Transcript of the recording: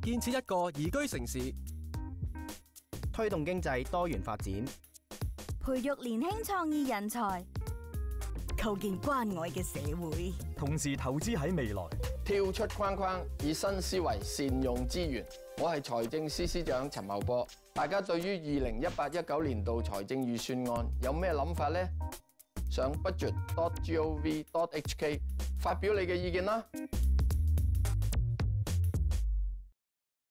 建設一個宜居城市， 推動經濟多元發展， 培育年輕創意人才，構建關愛嘅社會。 同時投資喺未來， 跳出框框，以新思維善用資源。我係財政司司長陳茂波。大家對於2018-19年度財政預算案有咩諗法呢？上 budget.gov.hk 發表你嘅意見啦！